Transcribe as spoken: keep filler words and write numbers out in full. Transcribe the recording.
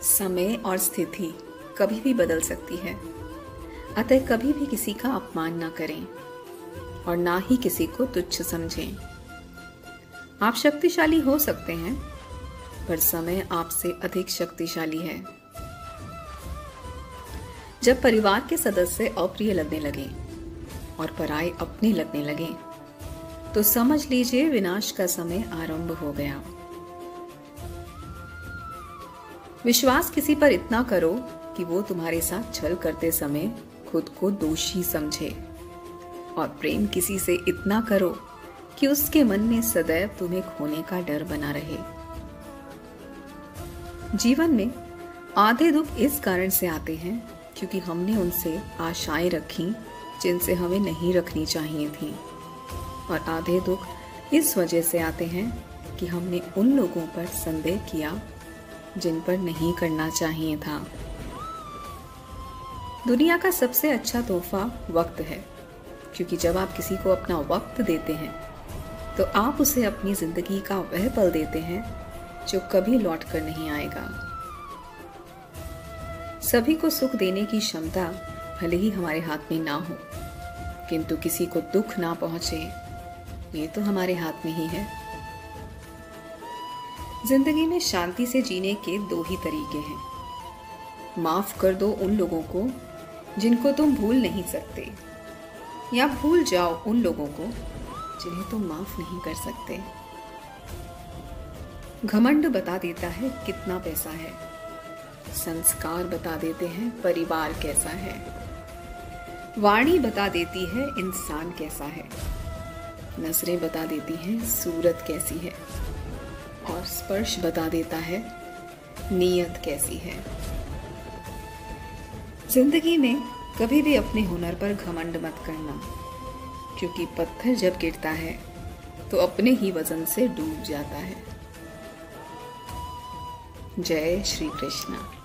समय और स्थिति कभी भी बदल सकती है, अतः कभी भी किसी का अपमान ना करें और ना ही किसी को तुच्छ समझें। आप शक्तिशाली हो सकते हैं, पर समय आपसे अधिक शक्तिशाली है। जब परिवार के सदस्य अप्रिय लगने लगे और पराये अपने लगने लगे, तो समझ लीजिए विनाश का समय आरंभ हो गया। विश्वास किसी पर इतना करो कि वो तुम्हारे साथ छल करते समय खुद को दोषी समझे, और प्रेम किसी से इतना करो कि उसके मन में सदैव तुम्हें खोने का डर बना रहे। जीवन में आधे दुख इस कारण से आते हैं क्योंकि हमने उनसे आशाएं रखी जिनसे हमें नहीं रखनी चाहिए थी, और आधे दुख इस वजह से आते हैं कि हमने उन लोगों पर संदेह किया जिन पर नहीं करना चाहिए था। दुनिया का सबसे अच्छा तोहफा वक्त है, क्योंकि जब आप किसी को अपना वक्त देते हैं तो आप उसे अपनी जिंदगी का वह पल देते हैं जो कभी लौट कर नहीं आएगा। सभी को सुख देने की क्षमता भले ही हमारे हाथ में ना हो, किंतु किसी को दुख ना पहुंचे ये तो हमारे हाथ में ही है। जिंदगी में शांति से जीने के दो ही तरीके हैं। माफ कर दो उन लोगों को जिनको तुम भूल नहीं सकते, या भूल जाओ उन लोगों को जिन्हें तुम माफ नहीं कर सकते। घमंड बता देता है कितना पैसा है, संस्कार बता देते हैं परिवार कैसा है, वाणी बता देती है इंसान कैसा है, नजरें बता देती हैं सूरत कैसी है, और स्पर्श बता देता है नीयत कैसी है। जिंदगी में कभी भी अपने हुनर पर घमंड मत करना, क्योंकि पत्थर जब गिरता है तो अपने ही वजन से डूब जाता है। जय श्री कृष्ण।